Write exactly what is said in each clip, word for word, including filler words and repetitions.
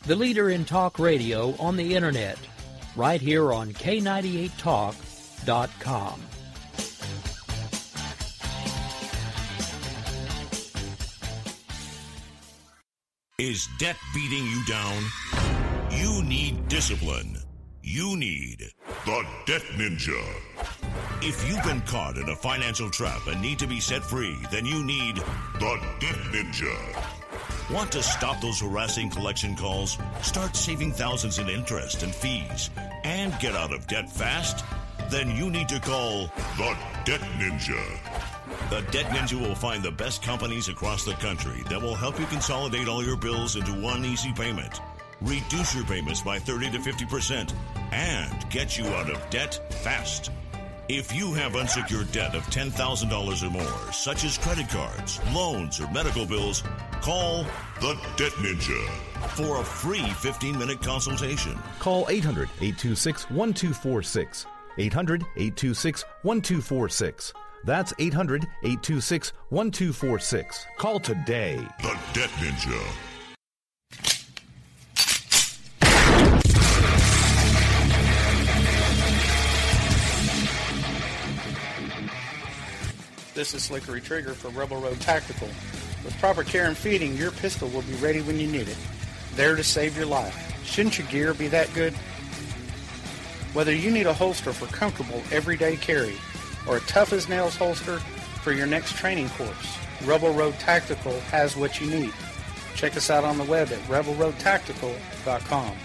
the leader in talk radio on the Internet, right here on K ninety-eight talk dot com. Is debt beating you down? You need discipline. You need the Debt Ninja. If you've been caught in a financial trap and need to be set free, then you need the Debt Ninja. Want to stop those harassing collection calls, start saving thousands in interest and fees, and get out of debt fast? Then you need to call the Debt Ninja. The Debt Ninja will find the best companies across the country that will help you consolidate all your bills into one easy payment, reduce your payments by thirty to fifty percent, and get you out of debt fast. If you have unsecured debt of ten thousand dollars or more, such as credit cards, loans, or medical bills, call the Debt Ninja for a free fifteen-minute consultation. Call eight hundred, eight two six, one two four six. eight hundred, eight two six, one two four six. That's eight hundred, eight two six, one two four six. Call today. The Debt Ninja. This is Slickery Trigger for Rebel Road Tactical. With proper care and feeding, your pistol will be ready when you need it. There to save your life. Shouldn't your gear be that good? Whether you need a holster for comfortable everyday carry or a tough-as-nails holster for your next training course, Rebel Road Tactical has what you need. Check us out on the web at rebel road tactical dot com.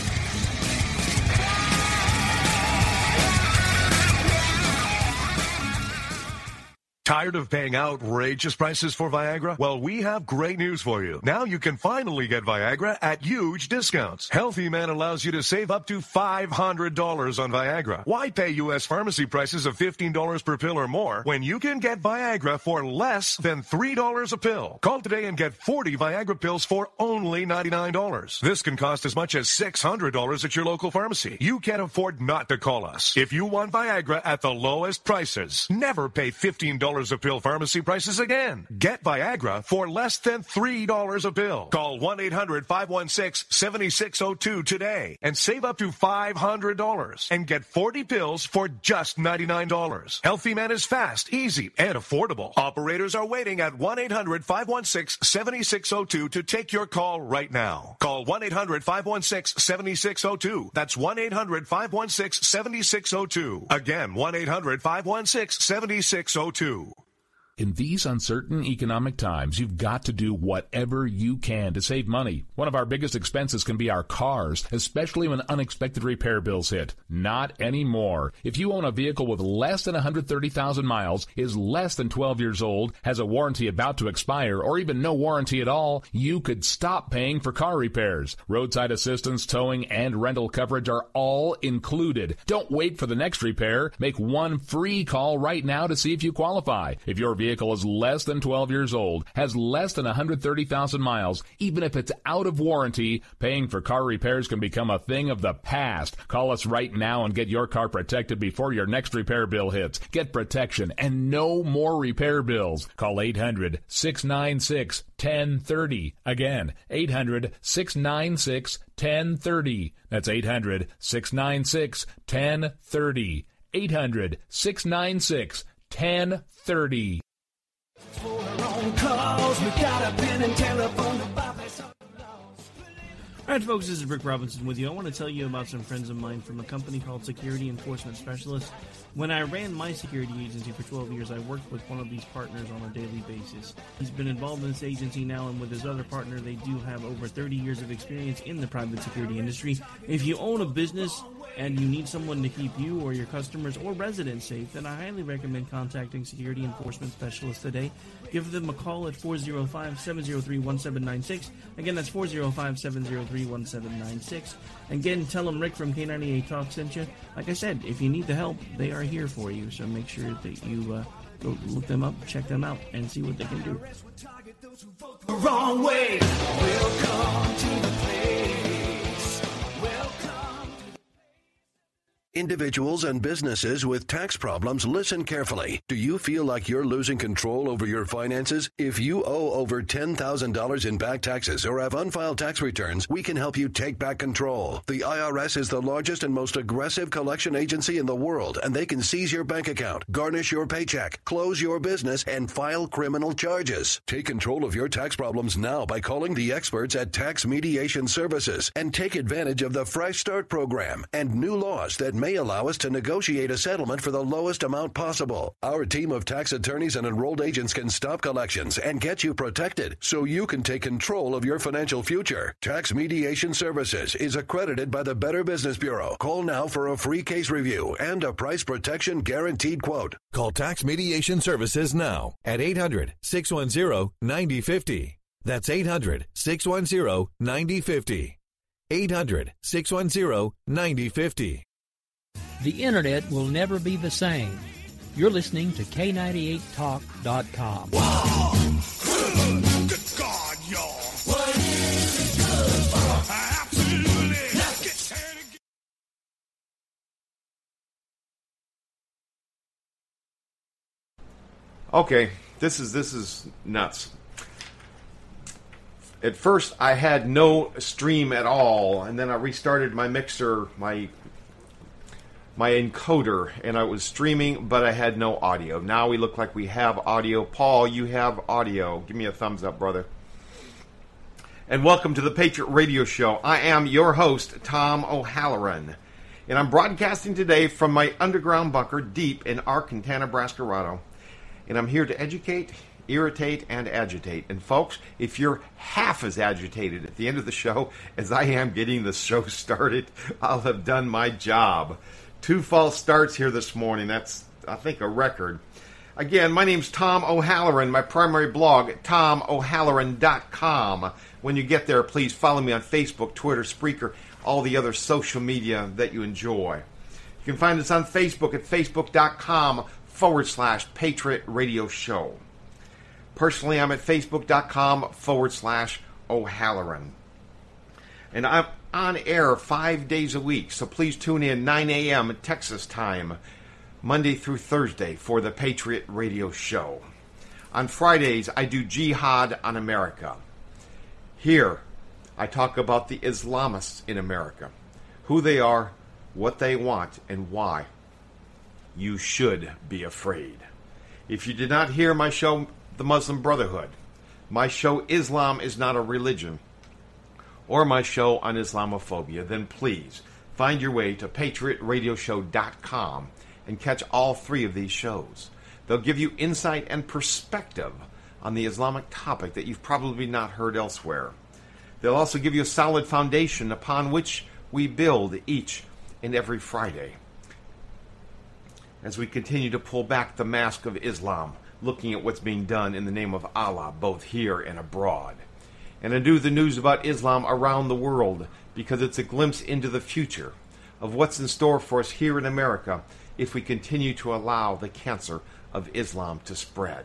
Tired of paying outrageous prices for Viagra? Well, we have great news for you. Now you can finally get Viagra at huge discounts. Healthy Man allows you to save up to five hundred dollars on Viagra. Why pay U S pharmacy prices of fifteen dollars per pill or more when you can get Viagra for less than three dollars a pill? Call today and get forty Viagra pills for only ninety-nine dollars. This can cost as much as six hundred dollars at your local pharmacy. You can't afford not to call us. If you want Viagra at the lowest prices, never pay fifteen dollars a pill pharmacy prices again. Get Viagra for less than three dollars a pill. Call one eight hundred, five one six, seven six zero two today and save up to five hundred dollars and get forty pills for just ninety-nine dollars. Healthy Man is fast, easy, and affordable. Operators are waiting at one eight hundred, five one six, seven six zero two to take your call right now. Call one eight hundred, five one six, seven six zero two. That's one eight hundred, five one six, seven six zero two. Again, one eight hundred, five one six, seven six zero two. In these uncertain economic times, you've got to do whatever you can to save money. One of our biggest expenses can be our cars, especially when unexpected repair bills hit. Not anymore. If you own a vehicle with less than one hundred thirty thousand miles, is less than twelve years old, has a warranty about to expire, or even no warranty at all, you could stop paying for car repairs. Roadside assistance, towing, and rental coverage are all included. Don't wait for the next repair. Make one free call right now to see if you qualify. If your vehicle vehicle is less than twelve years old, has less than one hundred thirty thousand miles, even if it's out of warranty, paying for car repairs can become a thing of the past. Call us right now and get your car protected before your next repair bill hits. Get protection and no more repair bills. Call eight hundred, six nine six, one oh three oh. Again, eight hundred, six nine six, one oh three oh. That's eight hundred, six nine six, one oh three oh. eight hundred, six nine six, one oh three oh. All right, folks, this is Rick Robinson with you. I want to tell you about some friends of mine from a company called Security Enforcement Specialists. When I ran my security agency for twelve years, I worked with one of these partners on a daily basis. He's been involved in this agency now, and with his other partner, they do have over thirty years of experience in the private security industry. If you own a business and you need someone to keep you or your customers or residents safe, then I highly recommend contacting Security Enforcement Specialists today. Give them a call at four oh five, seven oh three, one seven nine six. Again, that's four oh five, seven oh three, one seven nine six. Again, tell them Rick from K ninety-eight Talk sent you. Like I said, if you need the help, they are here for you. So make sure that you uh, go look them up, check them out, and see what they can do. Wrong way. Welcome to the place. Individuals and businesses with tax problems, listen carefully. Do you feel like you're losing control over your finances? If you owe over ten thousand dollars in back taxes or have unfiled tax returns, we can help you take back control. The I R S is the largest and most aggressive collection agency in the world, and they can seize your bank account, garnish your paycheck, close your business, and file criminal charges. Take control of your tax problems now by calling the experts at Tax Mediation Services and take advantage of the Fresh Start program and new laws that may allow us to negotiate a settlement for the lowest amount possible. Our team of tax attorneys and enrolled agents can stop collections and get you protected so you can take control of your financial future. Tax Mediation Services is accredited by the Better Business Bureau. Call now for a free case review and a price protection guaranteed quote. Call Tax Mediation Services now at eight hundred, six one zero, nine zero five zero. That's eight hundred, six one zero, nine zero five zero. eight hundred, six one zero, nine zero five zero. The Internet will never be the same. You're listening to K ninety-eight talk dot com. Wow. Good God, y'all. What is it good for? Absolutely. Let's get started again. Okay, this is this is nuts. At first, I had no stream at all, and then I restarted my mixer, my my encoder, and I was streaming, but I had no audio. Now we look like we have audio. Paul, you have audio. Give me a thumbs up, brother. And welcome to the Patriot Radio Show. I am your host, Tom O'Halloran, and I'm broadcasting today from my underground bunker deep in Arkansas, Nebraska, and I'm here to educate, irritate, and agitate. And folks, if you're half as agitated at the end of the show as I am getting the show started, I'll have done my job. Two false starts here this morning. That's, I think, a record. Again, my name's Tom O'Halloran. My primary blog, tom o'halloran dot com. When you get there, please follow me on Facebook, Twitter, Spreaker, all the other social media that you enjoy. You can find us on Facebook at facebook.com forward slash Patriot Radio Show. Personally, I'm at facebook.com forward slash O'Halloran. And I'm on air five days a week, so please tune in nine a.m. Texas time, Monday through Thursday for the Patriot Radio Show. On Fridays, I do Jihad on America. Here, I talk about the Islamists in America, who they are, what they want, and why you should be afraid. If you did not hear my show, The Muslim Brotherhood, my show Islam is Not a Religion, or my show on Islamophobia, then please find your way to patriot radio show dot com and catch all three of these shows. They'll give you insight and perspective on the Islamic topic that you've probably not heard elsewhere. They'll also give you a solid foundation upon which we build each and every Friday as we continue to pull back the mask of Islam, looking at what's being done in the name of Allah, both here and abroad. And I do the news about Islam around the world because it's a glimpse into the future of what's in store for us here in America if we continue to allow the cancer of Islam to spread.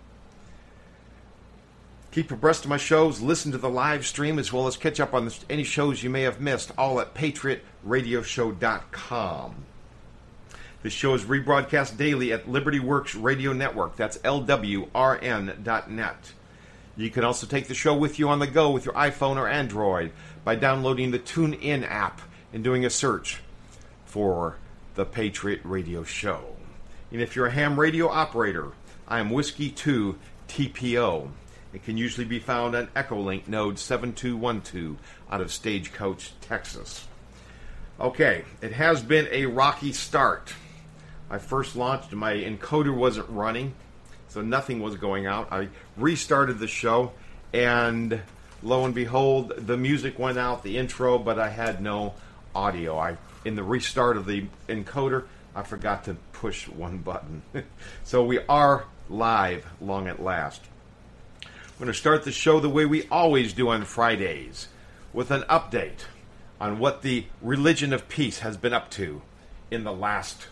Keep abreast of my shows, listen to the live stream, as well as catch up on any shows you may have missed, all at patriot radio show dot com. This show is rebroadcast daily at Liberty Works Radio Network. That's L W R N dot net. You can also take the show with you on the go with your iPhone or Android by downloading the TuneIn app and doing a search for the Patriot Radio Show. And if you're a ham radio operator, I am Whiskey two T P O. It can usually be found on Echolink node seven two one two out of Stagecoach, Texas. Okay, it has been a rocky start. I first launched, my encoder wasn't running, so nothing was going out. I restarted the show, and lo and behold, the music went out, the intro, but I had no audio. I, in the restart of the encoder, I forgot to push one button. So we are live, long at last. I'm going to start the show the way we always do on Fridays, with an update on what the Religion of Peace has been up to in the last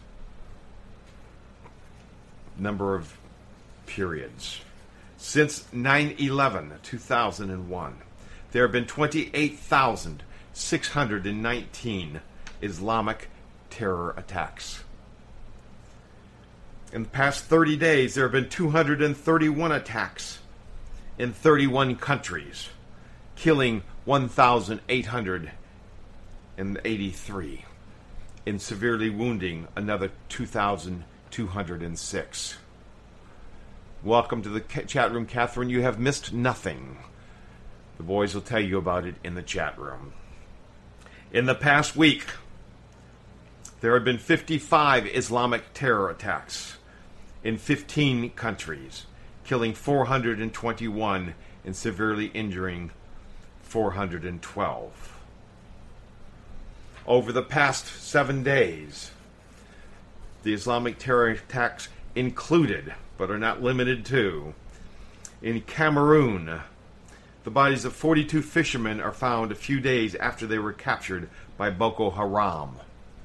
number of periods. Since nine eleven, two thousand one, there have been twenty-eight thousand six hundred nineteen Islamic terror attacks. In the past thirty days, there have been two hundred thirty-one attacks in thirty-one countries, killing one thousand eight hundred eighty-three, and severely wounding another two thousand two hundred six. Welcome to the chat room, Catherine. You have missed nothing. The boys will tell you about it in the chat room. In the past week, there have been fifty-five Islamic terror attacks in fifteen countries, killing four hundred twenty-one and severely injuring four hundred twelve. Over the past seven days, the Islamic terror attacks included, but are not limited to, in Cameroon, the bodies of forty-two fishermen are found a few days after they were captured by Boko Haram.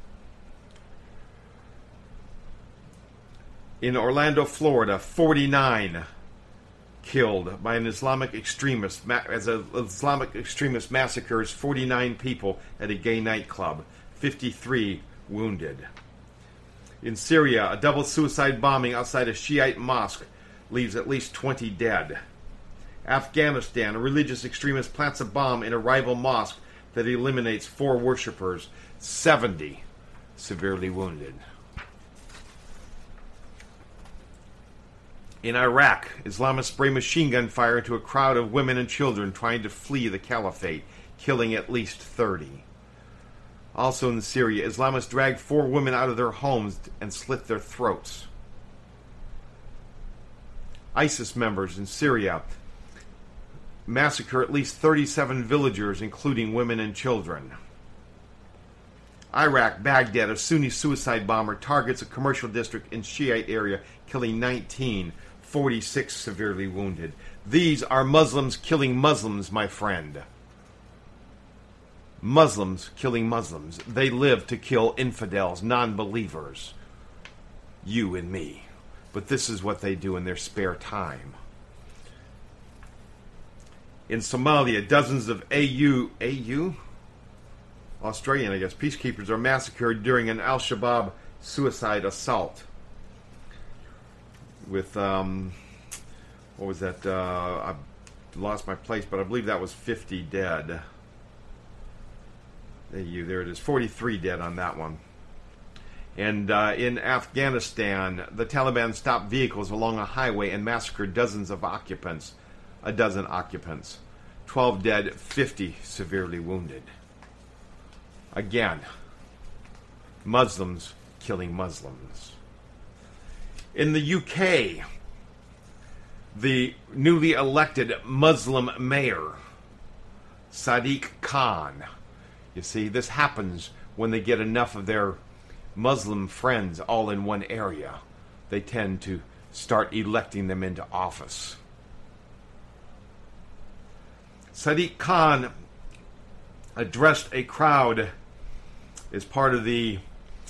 In Orlando, Florida, forty-nine killed by an Islamic extremist, as an Islamic extremist massacres forty-nine people at a gay nightclub, fifty-three wounded. In Syria, a double suicide bombing outside a Shiite mosque leaves at least twenty dead. Afghanistan, a religious extremist plants a bomb in a rival mosque that eliminates four worshippers, seventy severely wounded. In Iraq, Islamists spray machine gun fire into a crowd of women and children trying to flee the caliphate, killing at least thirty. Also in Syria, Islamists dragged four women out of their homes and slit their throats. ISIS members in Syria massacre at least thirty-seven villagers, including women and children. Iraq, Baghdad, a Sunni suicide bomber targets a commercial district in Shiite area, killing nineteen, forty-six severely wounded. These are Muslims killing Muslims, my friend. Muslims killing Muslims. They live to kill infidels, non-believers. You and me. But this is what they do in their spare time. In Somalia, dozens of A U, A U? Australian, I guess, peacekeepers are massacred during an Al-Shabaab suicide assault. With, um, what was that? Uh, I lost my place, but I believe that was fifty dead. A U, there it is, forty-three dead on that one. And uh, in Afghanistan, the Taliban stopped vehicles along a highway and massacred dozens of occupants. A dozen occupants. twelve dead, fifty severely wounded. Again, Muslims killing Muslims. In the U K, the newly elected Muslim mayor, Sadiq Khan. You see, this happens when they get enough of their Muslim friends all in one area. They tend to start electing them into office. Sadiq Khan addressed a crowd as part of the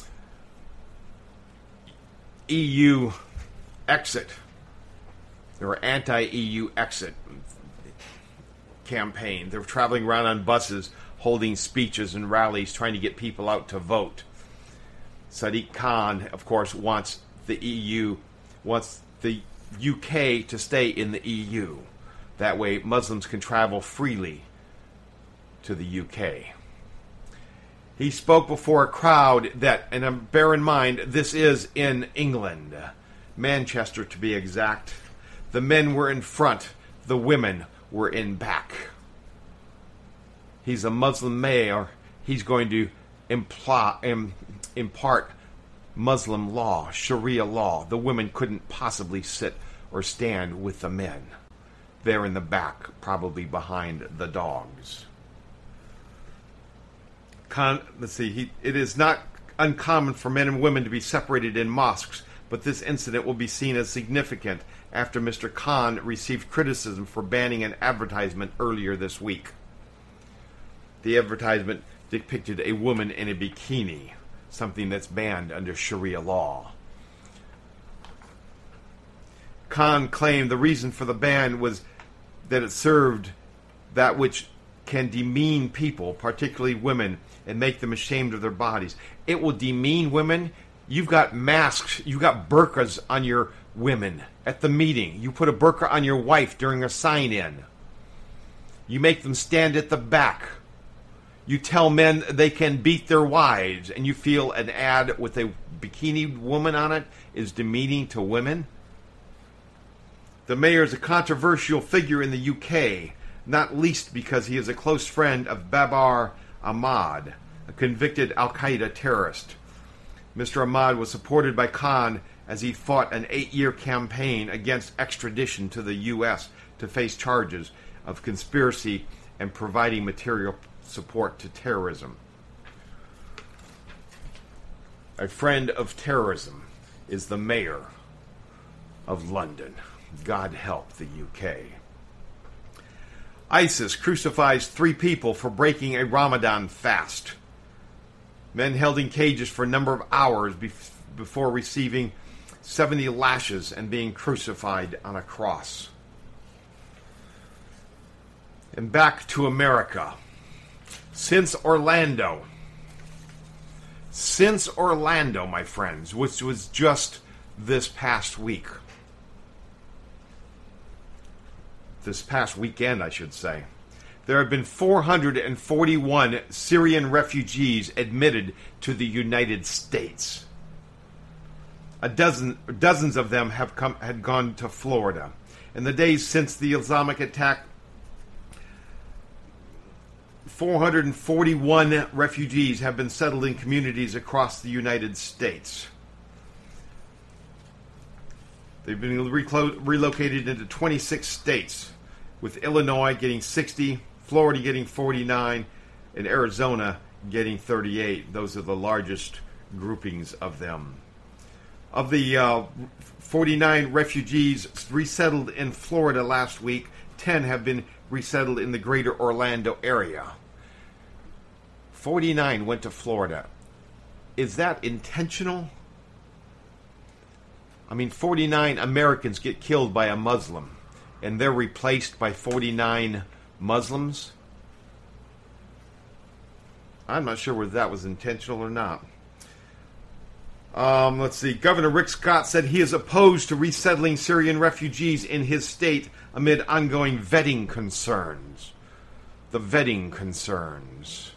E U exit, or anti-E U exit campaign. They were traveling around on buses, holding speeches and rallies, trying to get people out to vote. Sadiq Khan, of course, wants the E U, wants the U K to stay in the E U. That way, Muslims can travel freely to the U K. He spoke before a crowd that, and bear in mind, this is in England, Manchester to be exact. The men were in front, the women were in back. He's a Muslim mayor. He's going to imply, um, impart Muslim law, Sharia law. The women couldn't possibly sit or stand with the men. They're in the back, probably behind the dogs. Con, let's see, he, it is not uncommon for men and women to be separated in mosques, but this incident will be seen as significant after Mister Khan received criticism for banning an advertisement earlier this week. The advertisement depicted a woman in a bikini, something that's banned under Sharia law. Khan claimed the reason for the ban was that it served that which can demean people, particularly women, and make them ashamed of their bodies. It will demean women. You've got masks, you've got burqas on your women at the meeting. You put a burqa on your wife during a sign-in. You make them stand at the back. You tell men they can beat their wives, and you feel an ad with a bikini woman on it is demeaning to women. The mayor is a controversial figure in the U K, not least because he is a close friend of Babar Ahmad, a convicted Al-Qaeda terrorist. Mister Ahmad was supported by Khan as he fought an eight-year campaign against extradition to the U S to face charges of conspiracy and providing material support to terrorism. A friend of terrorism is the mayor of London. God help the U K. ISIS crucifies three people for breaking a Ramadan fast. Men held in cages for a number of hours bef- before receiving seventy lashes and being crucified on a cross. And back to America. Since Orlando. Since Orlando, my friends, which was just this past week. This past weekend, I should say. There have been four hundred forty-one Syrian refugees admitted to the United States. A dozen, dozens of them have come, had gone to Florida. In the days since the Islamic attack, four hundred forty-one refugees have been settled in communities across the United States. They've been reclo- relocated into twenty-six states, with Illinois getting sixty, Florida getting forty-nine, and Arizona getting thirty-eight. Those are the largest groupings of them. Of the uh, forty-nine refugees resettled in Florida last week, ten have been resettled in the greater Orlando area. forty-nine went to Florida. Is that intentional? I mean, forty-nine Americans get killed by a Muslim, and they're replaced by forty-nine Muslims? I'm not sure whether that was intentional or not. Um, let's see. Governor Rick Scott said he is opposed to resettling Syrian refugees in his state amid ongoing vetting concerns. The vetting concerns.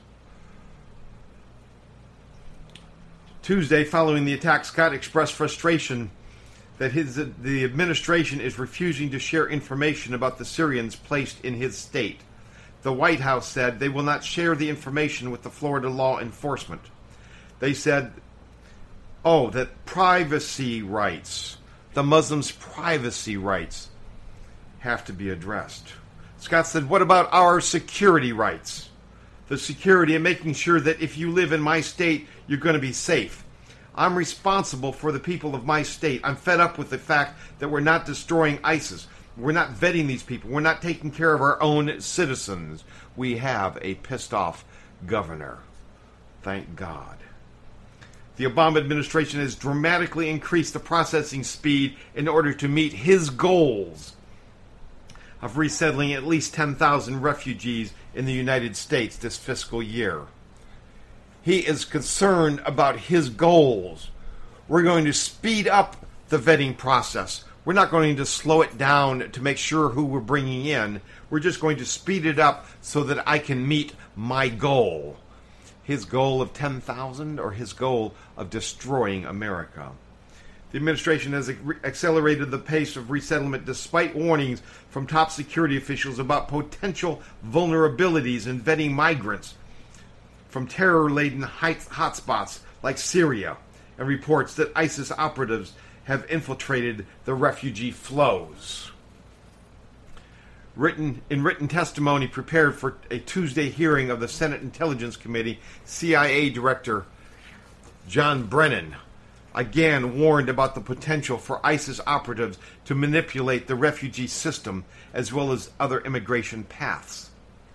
Tuesday, following the attack, Scott expressed frustration that his the administration is refusing to share information about the Syrians placed in his state. The White House said they will not share the information with the Florida law enforcement. They said, oh, that privacy rights, the Muslims' privacy rights, have to be addressed. Scott said, what about our security rights? The security and making sure that if you live in my state, you're going to be safe. I'm responsible for the people of my state. I'm fed up with the fact that we're not destroying ISIS. We're not vetting these people. We're not taking care of our own citizens. We have a pissed off governor. Thank God. The Obama administration has dramatically increased the processing speed in order to meet his goals of resettling at least ten thousand refugees in the United States this fiscal year. He is concerned about his goals. We're going to speed up the vetting process. We're not going to slow it down to make sure who we're bringing in. We're just going to speed it up so that I can meet my goal. His goal of ten thousand or his goal of destroying America. The administration has accelerated the pace of resettlement despite warnings from top security officials about potential vulnerabilities in vetting migrants from terror-laden hotspots like Syria, and reports that ISIS operatives have infiltrated the refugee flows. Written in written testimony prepared for a Tuesday hearing of the Senate Intelligence Committee, C I A Director John Brennan again warned about the potential for ISIS operatives to manipulate the refugee system as well as other immigration paths.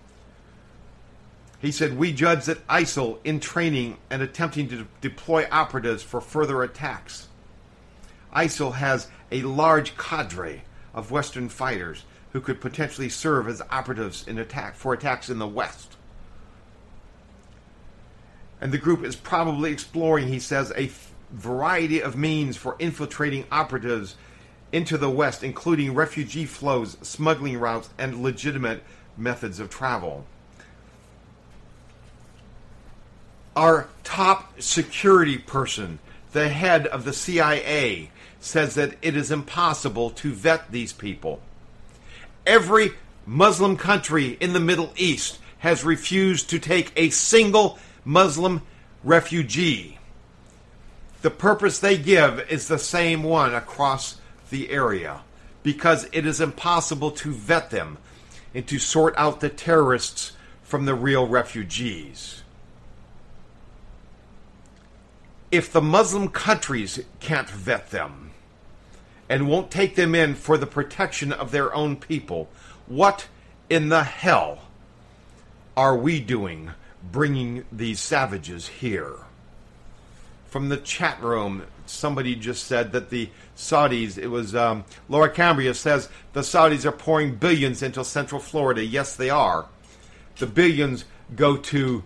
He said, we judge that ISIL in training and attempting to deploy operatives for further attacks. ISIL has a large cadre of Western fighters who who could potentially serve as operatives in attack for attacks in the West. And the group is probably exploring, he says, a f- variety of means for infiltrating operatives into the West, including refugee flows, smuggling routes, and legitimate methods of travel. Our top security person, the head of the C I A, says that it is impossible to vet these people. Every Muslim country in the Middle East has refused to take a single Muslim refugee. The purpose they give is the same one across the area, because it is impossible to vet them and to sort out the terrorists from the real refugees. If the Muslim countries can't vet them and won't take them in for the protection of their own people, what in the hell are we doing bringing these savages here? From the chat room, somebody just said that the Saudis, it was um, Laura Cambria says, the Saudis are pouring billions into Central Florida. Yes, they are. The billions go to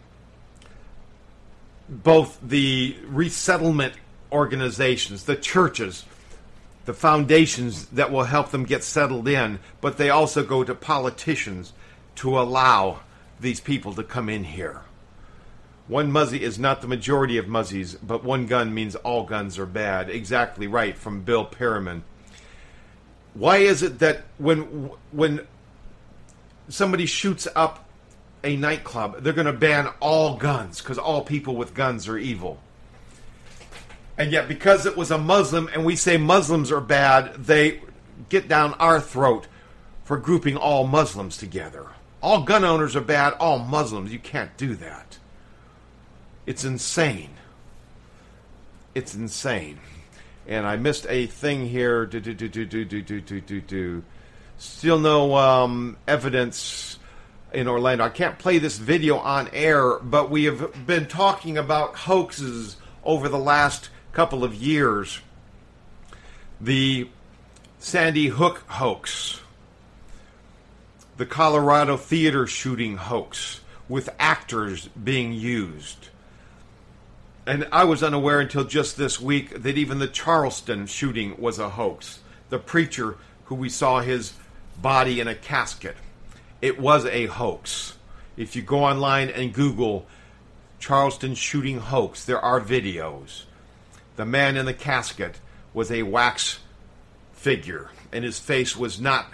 both the resettlement organizations, the churches, the foundations that will help them get settled in, but they also go to politicians to allow these people to come in here. One Muzzy is not the majority of Muzzies, but one gun means all guns are bad. Exactly right, from Bill Perriman. Why is it that when when somebody shoots up a nightclub, they're going to ban all guns because all people with guns are evil? And yet, because it was a Muslim and we say Muslims are bad, they get down our throat for grouping all Muslims together. All gun owners are bad, all Muslims. You can't do that. It's insane. It's insane. And I missed a thing here. Do, do, do, do, do, do, do, do, do, do. Still no um, evidence in Orlando. I can't play this video on air, but we have been talking about hoaxes over the last couple of years. The Sandy Hook hoax. The Colorado theater shooting hoax with actors being used. And I was unaware until just this week that even the Charleston shooting was a hoax. The preacher who we saw his body in a casket. It was a hoax. If you go online and Google Charleston shooting hoax, there are videos. The man in the casket was a wax figure, and his face was not...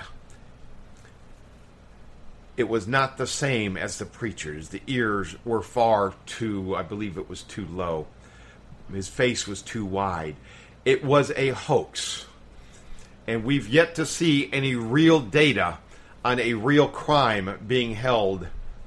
It was not the same as the preacher's. The ears were far too, I believe it was too low. His face was too wide. It was a hoax. And we've yet to see any real data on a real crime being held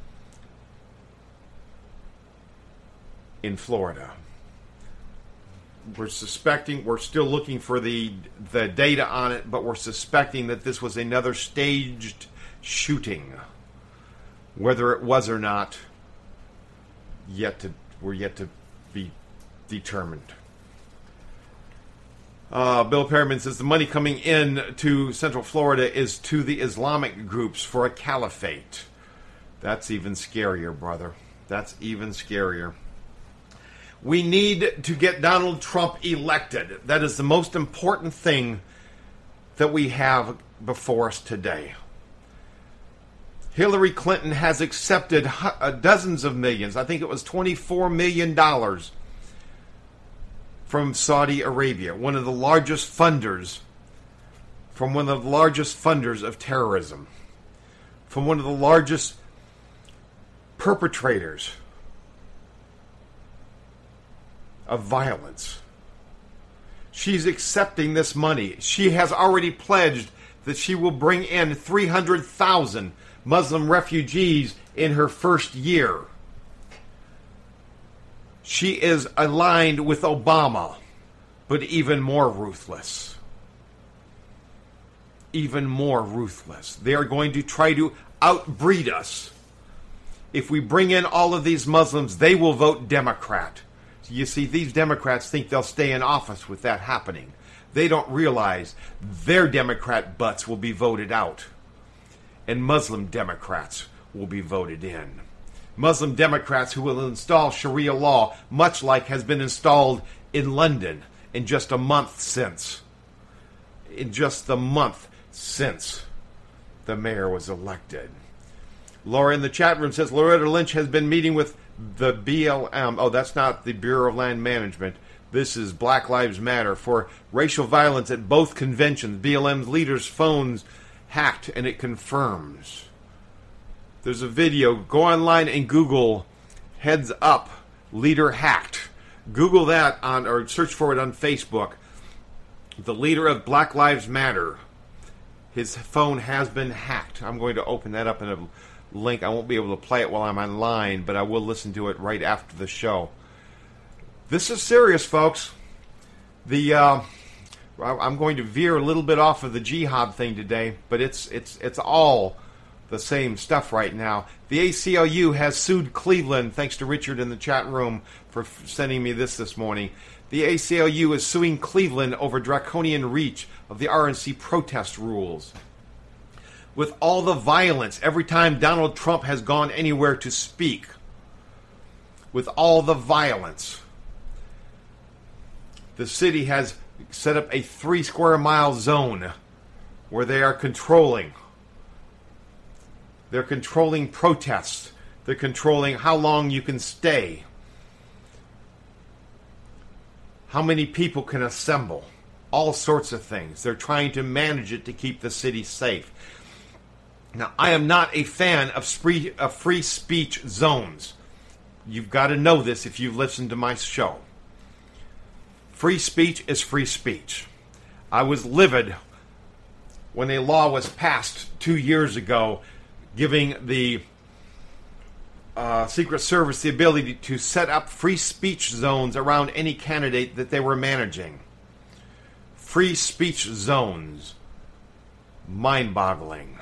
in Florida. We're suspecting, we're still looking for the the data on it, but we're suspecting that this was another staged shooting. Whether it was or not, yet to we're yet to be determined. Uh, Bill Perriman says the money coming in to Central Florida is to the Islamic groups for a caliphate. That's even scarier, brother. That's even scarier. We need to get Donald Trump elected. That is the most important thing that we have before us today. Hillary Clinton has accepted dozens of millions. I think it was twenty-four million dollars from Saudi Arabia, one of the largest funders, from one of the largest funders of terrorism, from one of the largest perpetrators of violence. She's accepting this money. She has already pledged that she will bring in three hundred thousand Muslim refugees in her first year. She is aligned with Obama, but even more ruthless. Even more ruthless. They are going to try to outbreed us. If we bring in all of these Muslims, they will vote Democrat. You see, these Democrats think they'll stay in office with that happening. They don't realize their Democrat butts will be voted out. and Muslim Democrats will be voted in. Muslim Democrats who will install Sharia law, much like has been installed in London in just a month since. In just the month since the mayor was elected. Laura in the chat room says Loretta Lynch has been meeting with the B L M. Oh, that's not the Bureau of Land Management. This is Black Lives Matter for racial violence at both conventions. B L M's leaders' phones hacked, and it confirms. There's a video. Go online and Google "Heads Up Leader Hacked." Google that on, or search for it on Facebook. The leader of Black Lives Matter, his phone has been hacked. I'm going to open that up in a link. I won't be able to play it while I'm online, but I will listen to it right after the show. This is serious, folks. The uh, I'm going to veer a little bit off of the jihad thing today, but it's it's it's all the same stuff right now. The A C L U has sued Cleveland, thanks to Richard in the chat room for sending me this this morning. The A C L U is suing Cleveland over draconian reach of the R N C protest rules. With all the violence, every time Donald Trump has gone anywhere to speak, with all the violence, the city has set up a three square mile zone where they are controlling. They're controlling protests. They're controlling how long you can stay. How many people can assemble. All sorts of things. They're trying to manage it to keep the city safe. Now, I am not a fan of free, of free speech zones. You've got to know this if you've listened to my show. Free speech is free speech. I was livid when a law was passed two years ago giving the uh, Secret Service the ability to set up free speech zones around any candidate that they were managing. Free speech zones. Mind-boggling.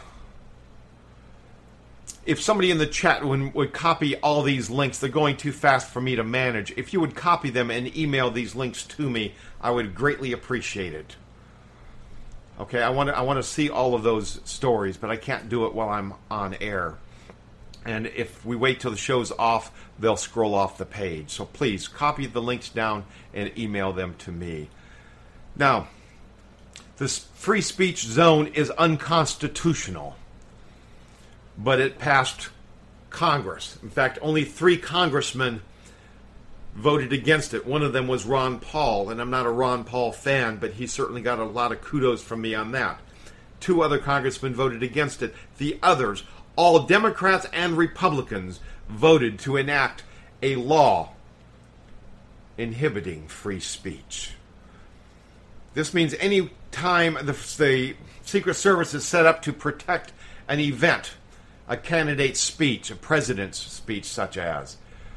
If somebody in the chat would, would copy all these links, they're going too fast for me to manage. If you would copy them and email these links to me, I would greatly appreciate it. Okay, I want to I want to see all of those stories, but I can't do it while I'm on air. And if we wait till the show's off, they'll scroll off the page. So please, copy the links down and email them to me. Now, this free speech zone is unconstitutional. But it passed Congress. In fact, only three congressmen voted against it. One of them was Ron Paul, and I'm not a Ron Paul fan, but he certainly got a lot of kudos from me on that. Two other congressmen voted against it. The others, all Democrats and Republicans, voted to enact a law inhibiting free speech. This means any time the, the Secret Service is set up to protect an event, a candidate's speech, a president's speech such as,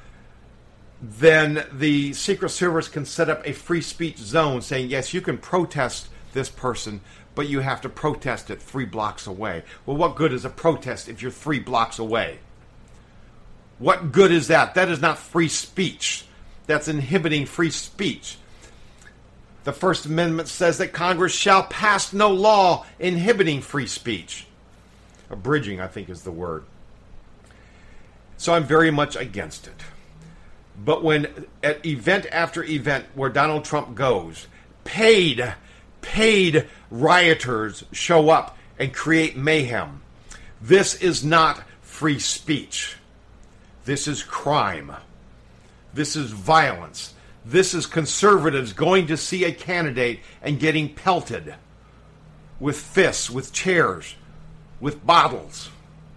then the Secret Service can set up a free speech zone saying, yes, you can protest this person, but you have to protest it three blocks away. Well, what good is a protest if you're three blocks away? What good is that? That is not free speech. That's inhibiting free speech. The First Amendment says that Congress shall pass no law inhibiting free speech. Abridging, I think, is the word. So I'm very much against it. But when at event after event where Donald Trump goes, paid, paid rioters show up and create mayhem. This is not free speech. This is crime. This is violence. This is conservatives going to see a candidate and getting pelted with fists, with chairs, with bottles.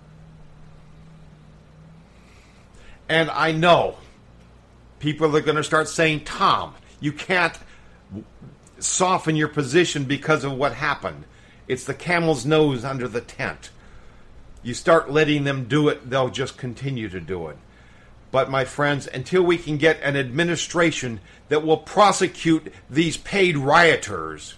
And I know people are going to start saying, Tom, you can't soften your position because of what happened. It's the camel's nose under the tent. You start letting them do it, they'll just continue to do it. But my friends, until we can get an administration that will prosecute these paid rioters,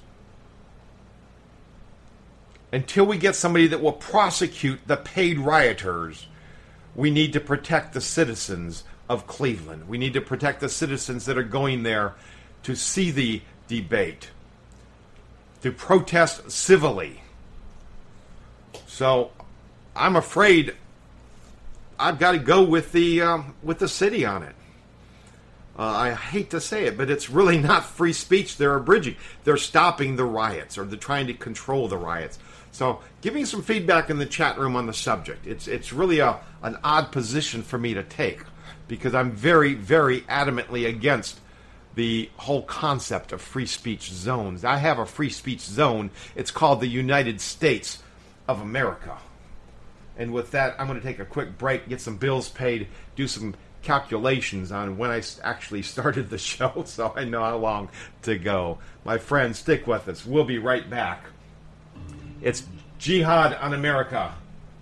until we get somebody that will prosecute the paid rioters, we need to protect the citizens of Cleveland. We need to protect the citizens that are going there to see the debate, to protest civilly. So I'm afraid I've got to go with the um, with the city on it. Uh, I hate to say it, but it's really not free speech they're abridging. They're stopping the riots, or they're trying to control the riots. So give me some feedback in the chat room on the subject. It's it's really a an odd position for me to take, because I'm very, very adamantly against the whole concept of free speech zones. I have a free speech zone. It's called the United States of America. And with that, I'm going to take a quick break, get some bills paid, do some calculations on when I actually started the show, so I know how long to go. My friends, stick with us. We'll be right back. It's Jihad on America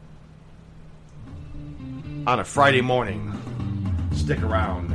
on a Friday morning. Stick around.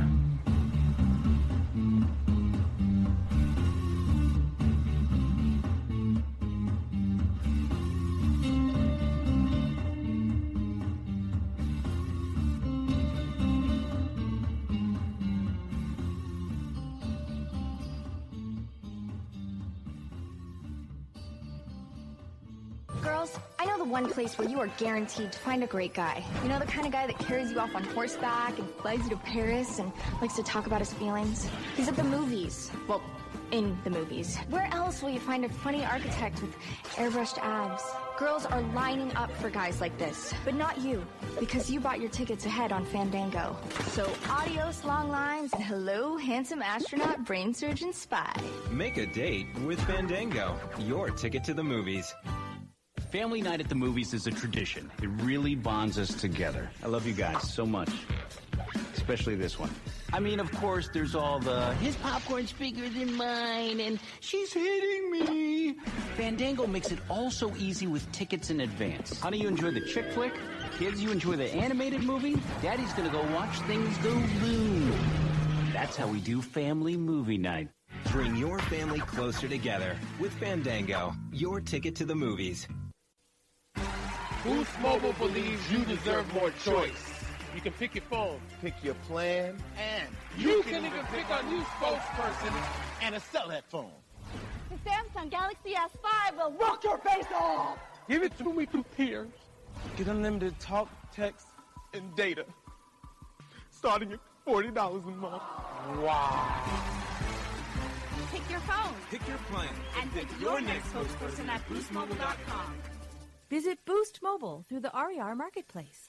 Girls, I know the one place where you are guaranteed to find a great guy. You know, the kind of guy that carries you off on horseback and flies you to Paris and likes to talk about his feelings. He's at the movies. Well, in the movies. Where else will you find a funny architect with airbrushed abs? Girls are lining up for guys like this, but not you, because you bought your tickets ahead on Fandango. So adios, long lines, and hello, handsome astronaut, brain surgeon, spy. Make a date with Fandango, your ticket to the movies. Family night at the movies is a tradition. It really bonds us together. I love you guys so much. Especially this one. I mean, of course, there's all the, his popcorn's bigger than mine, and she's hitting me. Fandango makes it all so easy with tickets in advance. Honey, you enjoy the chick flick? Kids, you enjoy the animated movie? Daddy's gonna go watch things go boom. That's how we do family movie night. Bring your family closer together with Fandango, your ticket to the movies. Boost Mobile believes you deserve more choice. You can pick your phone, pick your plan, and you, you can, can even pick a new spokesperson and a cell that phone. The Samsung Galaxy S five will rock your face off. Give it to me through Peers. Get unlimited talk, text, and data. Starting at forty dollars a month. Wow. Pick your phone. Pick your plan. And pick your next spokesperson at boost mobile dot com. Visit Boost Mobile through the R E R Marketplace.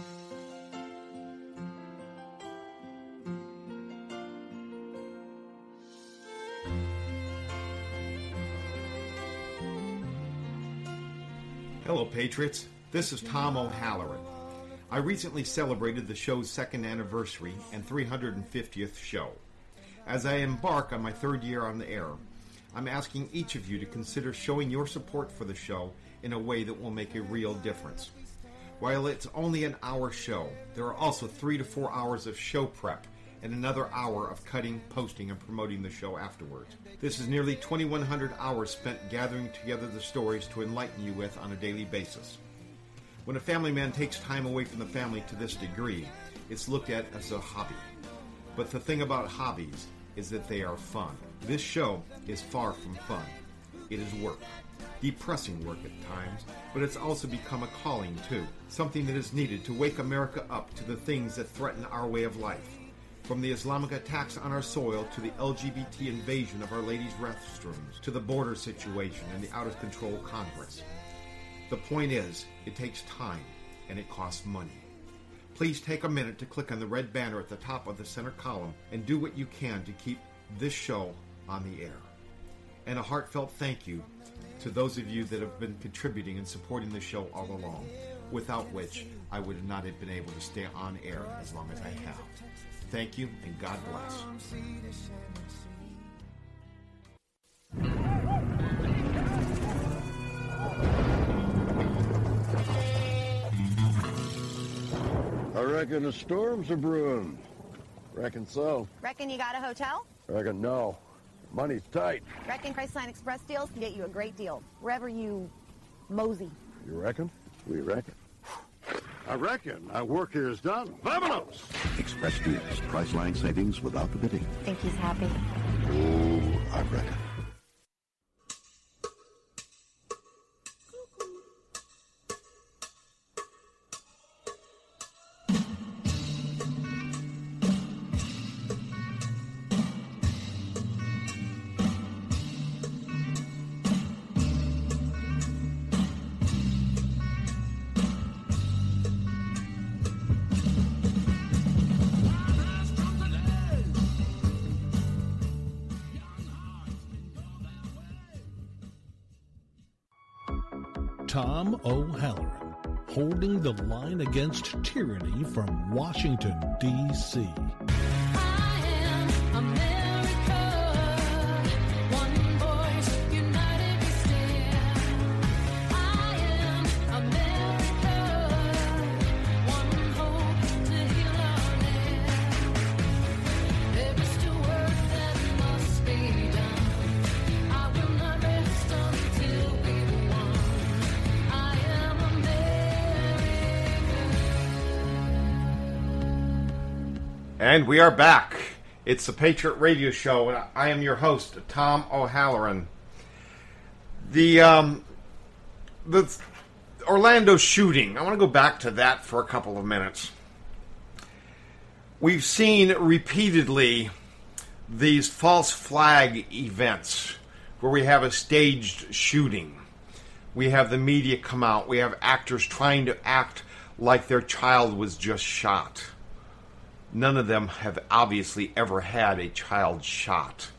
Hello, Patriots. This is Tom O'Halloran. I recently celebrated the show's second anniversary and three hundred fiftieth show. As I embark on my third year on the air, I'm asking each of you to consider showing your support for the show in a way that will make a real difference. While it's only an hour show, there are also three to four hours of show prep and another hour of cutting, posting, and promoting the show afterwards. This is nearly twenty-one hundred hours spent gathering together the stories to enlighten you with on a daily basis. When a family man takes time away from the family to this degree, it's looked at as a hobby. But the thing about hobbies is that they are fun. This show is far from fun. It is work. Depressing work at times, but it's also become a calling too. Something that is needed to wake America up to the things that threaten our way of life. From the Islamic attacks on our soil to the L G B T invasion of our ladies' restrooms to the border situation and the out-of-control Congress. The point is, it takes time and it costs money. Please take a minute to click on the red banner at the top of the center column and do what you can to keep this show on the air. And a heartfelt thank you to those of you that have been contributing and supporting the show all along, without which I would not have been able to stay on air as long as I have. Thank you, and God bless. I reckon a storm's a brewing. Reckon so. Reckon you got a hotel? Reckon no. Money's tight. Reckon Priceline Express deals can get you a great deal, wherever you mosey. You reckon? We reckon. I reckon our work here is done. Vamonos! Express deals. Priceline savings without the bidding. Think he's happy? Oh, I reckon. Tom O'Halloran, holding the line against tyranny from Washington, D C And we are back. It's the Patriot Radio Show, and I am your host, Tom O'Halloran. The um, the Orlando shooting. I want to go back to that for a couple of minutes. We've seen repeatedly these false flag events where we have a staged shooting. We have the media come out. We have actors trying to act like their child was just shot. None of them have obviously ever had a child shot.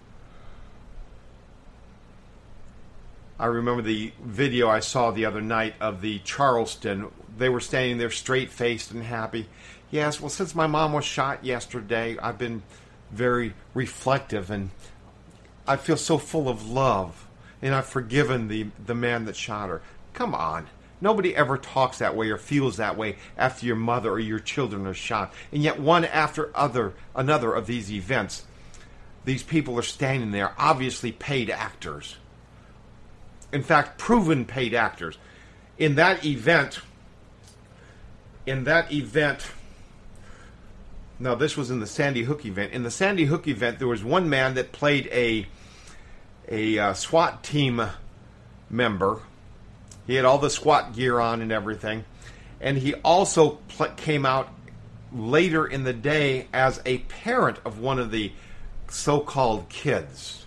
I remember the video I saw the other night of the Charleston. They were standing there straight-faced and happy. Yes, well, since my mom was shot yesterday, I've been very reflective, and I feel so full of love, and I've forgiven the, the man that shot her. Come on. Nobody ever talks that way or feels that way after your mother or your children are shot. And yet one after other, another of these events, these people are standing there, obviously paid actors. In fact, proven paid actors. In that event, in that event, no, this was in the Sandy Hook event. In the Sandy Hook event, there was one man that played a, a uh, SWAT team member. He had all the SWAT gear on and everything. And he also pl- came out later in the day as a parent of one of the so-called kids.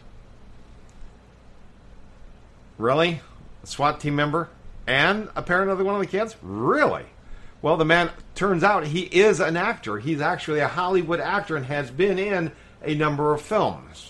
Really? A SWAT team member? And a parent of one of the kids? Really? Well, the man, turns out he is an actor. He's actually a Hollywood actor and has been in a number of films.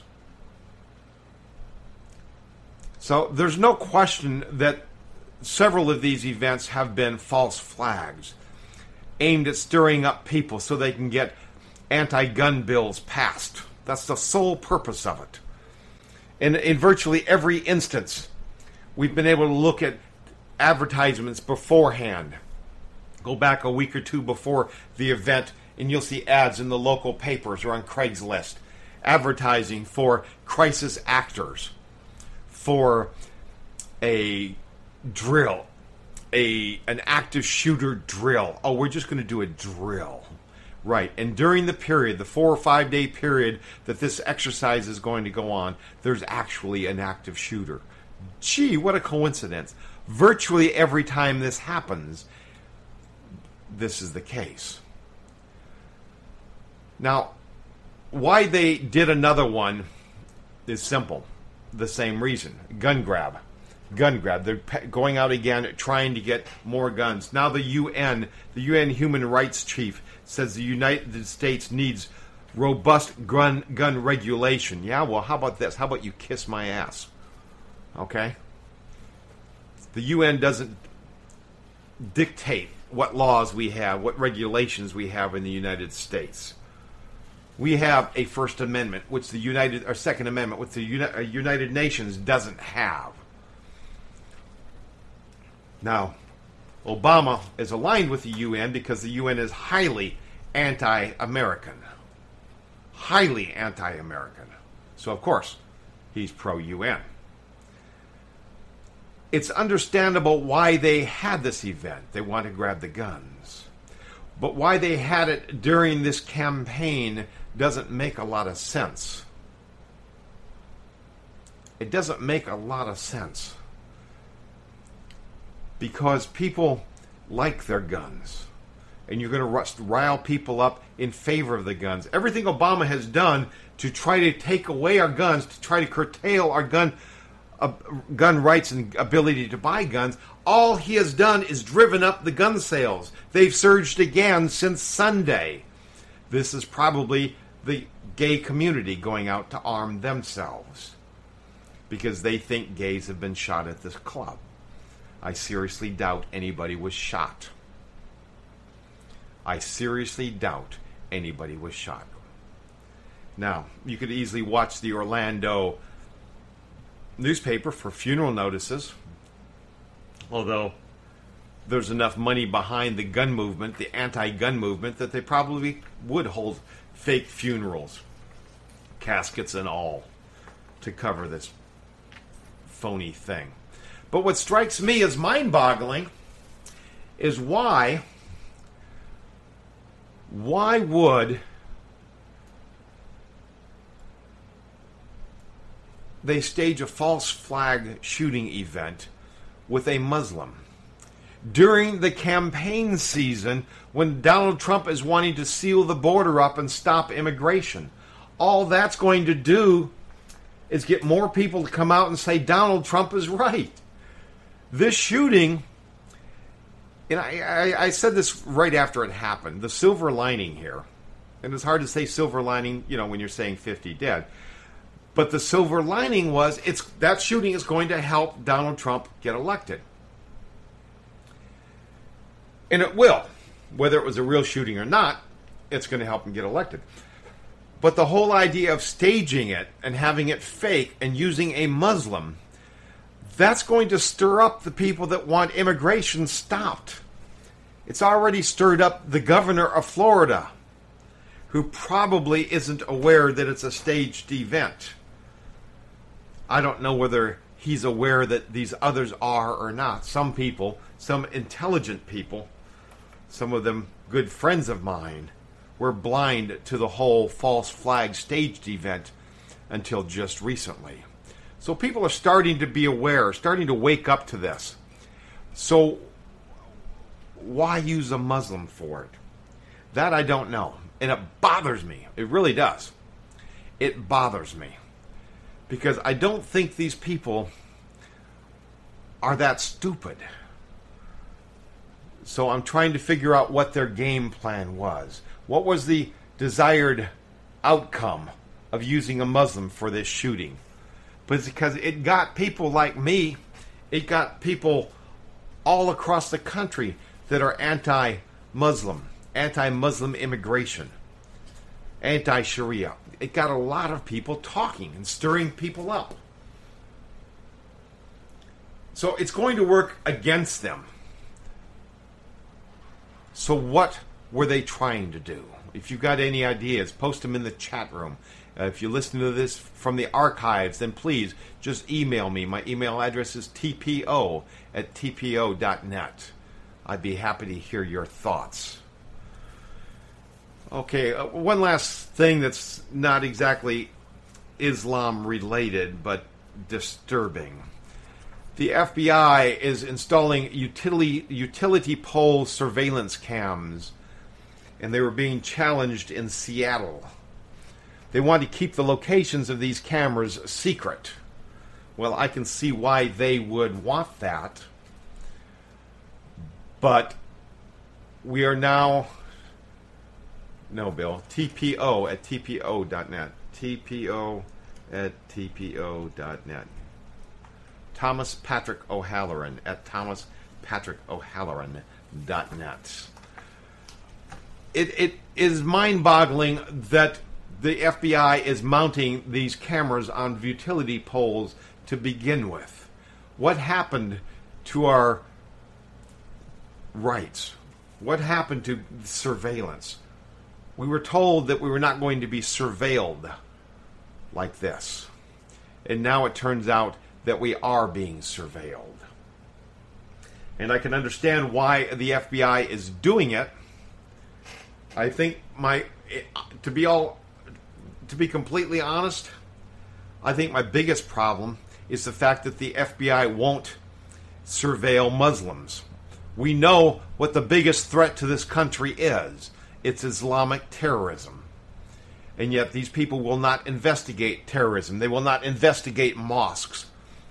So there's no question that several of these events have been false flags aimed at stirring up people so they can get anti-gun bills passed. That's the sole purpose of it. And in virtually every instance, we've been able to look at advertisements beforehand. Go back a week or two before the event, and you'll see ads in the local papers or on Craigslist advertising for crisis actors, for a drill, a an active shooter drill. Oh, we're just going to do a drill. Right, and during the period, the four or five day period that this exercise is going to go on, there's actually an active shooter. Gee, what a coincidence. Virtually every time this happens, this is the case. Now, why they did another one is simple. The same reason. Gun grab. Gun grab. They're going out again, trying to get more guns. Now the U N, the U N Human Rights Chief, says the United States needs robust gun gun regulation. Yeah, well, how about this? How about you kiss my ass? Okay? The U N doesn't dictate what laws we have, what regulations we have in the United States. We have a First Amendment, which the United, or Second Amendment, which the Uni- United Nations doesn't have. Now, Obama is aligned with the U N because the U N is highly anti-American. Highly anti-American. So, of course, he's pro-U N. It's understandable why they had this event. They want to grab the guns. But why they had it during this campaign doesn't make a lot of sense. It doesn't make a lot of sense. Because people like their guns. And you're going to rile people up in favor of the guns. Everything Obama has done to try to take away our guns, to try to curtail our gun uh, gun rights and ability to buy guns, all he has done is driven up the gun sales. They've surged again since Sunday. This is probably the gay community going out to arm themselves because they think gays have been shot at this club. I seriously doubt anybody was shot. I seriously doubt anybody was shot. Now, you could easily watch the Orlando newspaper for funeral notices, although there's enough money behind the gun movement, the anti-gun movement, that they probably would hold fake funerals, caskets and all, to cover this phony thing. But what strikes me as mind-boggling is why, why would they stage a false flag shooting event with a Muslim during the campaign season when Donald Trump is wanting to seal the border up and stop immigration? All that's going to do is get more people to come out and say Donald Trump is right. This shooting, and I, I, I said this right after it happened, the silver lining here, and it's hard to say silver lining, you know, when you're saying fifty dead, but the silver lining was it's that shooting is going to help Donald Trump get elected. And it will. Whether it was a real shooting or not, it's going to help him get elected. But the whole idea of staging it and having it fake and using a Muslim, that's going to stir up the people that want immigration stopped. It's already stirred up the governor of Florida, who probably isn't aware that it's a staged event. I don't know whether he's aware that these others are or not. Some people, some intelligent people, some of them good friends of mine, were blind to the whole false flag staged event until just recently. So people are starting to be aware, starting to wake up to this. So why use a Muslim for it? That I don't know. And it bothers me. It really does. It bothers me. Because I don't think these people are that stupid. So I'm trying to figure out what their game plan was. What was the desired outcome of using a Muslim for this shooting? But it's because it got people like me, it got people all across the country that are anti-Muslim, anti-Muslim immigration, anti-Sharia. It got a lot of people talking and stirring people up. So it's going to work against them. So what were they trying to do? If you've got any ideas, post them in the chat room. Uh, if you listen to this from the archives, then please just email me. My email address is t p o at t p o dot net. I'd be happy to hear your thoughts. Okay, uh, one last thing that's not exactly Islam related, but disturbing. The F B I is installing utility, utility pole surveillance cams, and they were being challenged in Seattle. They want to keep the locations of these cameras secret. Well, I can see why they would want that. But we are now... No, Bill. T P O at t p o dot net. T P O at t p o dot net. Thomas Patrick O'Halloran at thomas patrick o'halloran dot net. It, it is mind-boggling that the F B I is mounting these cameras on utility poles to begin with. What happened to our rights? What happened to surveillance? We were told that we were not going to be surveilled like this. And now it turns out that we are being surveilled. And I can understand why the F B I is doing it. I think my, to be all, to be completely honest, I think my biggest problem is the fact that the F B I won't surveil Muslims. We know what the biggest threat to this country is. It's Islamic terrorism. And yet these people will not investigate terrorism. They will not investigate mosques.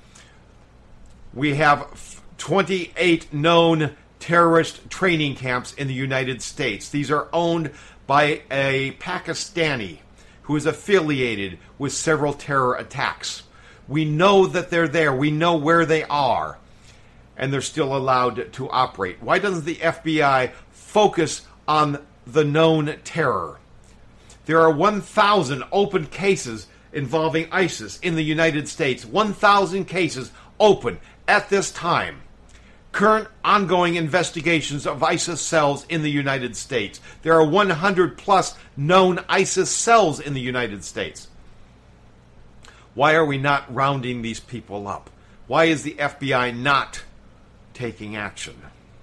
We have twenty-eight known terrorist training camps in the United States. These are owned by a Pakistani who is affiliated with several terror attacks. We know that they're there. We know where they are. and they're still allowed to operate? Why doesn't the F B I focus on the known terror? There are one thousand open cases involving ISIS in the United States. one thousand cases open at this time. Current ongoing investigations of ISIS cells in the United States. There are one hundred plus known ISIS cells in the United States. Why are we not rounding these people up? Why is the F B I not taking action?